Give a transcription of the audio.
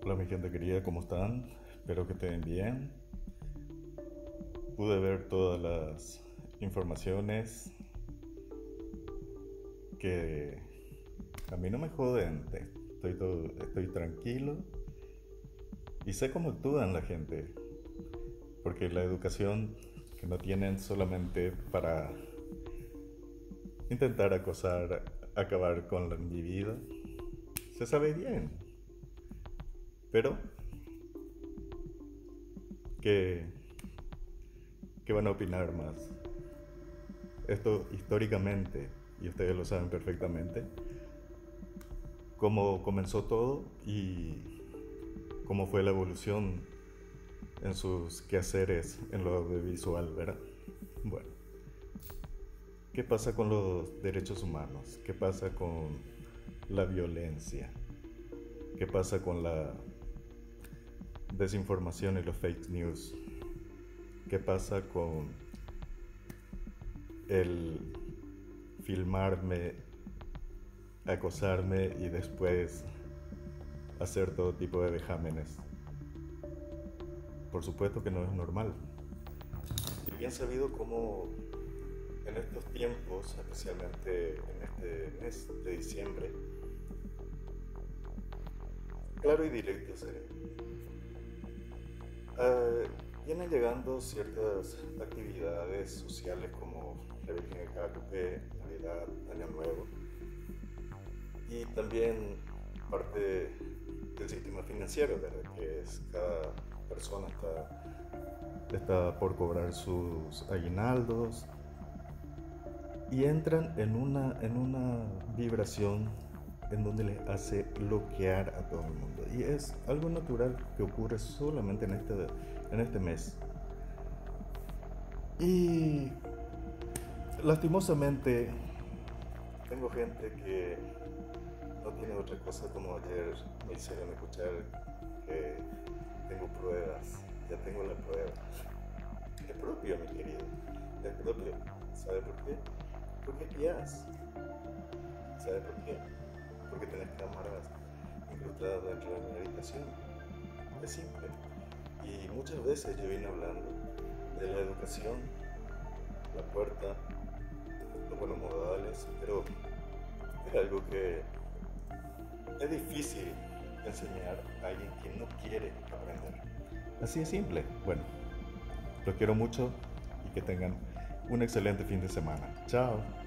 Hola mi gente querida, ¿cómo están? Espero que estén bien. Pude ver todas las informaciones que a mí no me joden. Estoy tranquilo y sé cómo actúan la gente. Porque la educación que no tienen solamente para intentar acabar con mi vida, se sabe bien. Pero, ¿qué, qué van a opinar más? Esto históricamente, y ustedes lo saben perfectamente, cómo comenzó todo y cómo fue la evolución en sus quehaceres en lo audiovisual, ¿verdad? Bueno, ¿qué pasa con los derechos humanos? ¿Qué pasa con la violencia? ¿Qué pasa con la desinformación y los fake news? ¿Qué pasa con el filmarme, acosarme y después hacer todo tipo de vejámenes? Por supuesto que no es normal. Y bien sabido cómo en estos tiempos, especialmente en este mes de diciembre, claro y directo seré, vienen llegando ciertas actividades sociales como la Virgen de Guadalupe, Navidad, Año Nuevo, y también parte del sistema financiero, ¿verdad? Que es cada persona está por cobrar sus aguinaldos y entran en una vibración en donde les hace bloquear a todo el mundo. Y es algo natural que ocurre solamente en este mes. Y lastimosamente tengo gente que no tiene otra cosa, como ayer me hicieron escuchar que tengo pruebas, ya tengo la prueba. Es propio, mi querido, es propio. ¿Sabe por qué? Porque espías. ¿Sabe por qué? Porque tenés cámaras incrustadas dentro de mi habitación. Es simple. Y muchas veces yo vine hablando de la educación, la puerta, los buenos modales, pero es algo que es difícil enseñar a alguien que no quiere aprender. Así de simple. Bueno, los quiero mucho y que tengan un excelente fin de semana. Chao.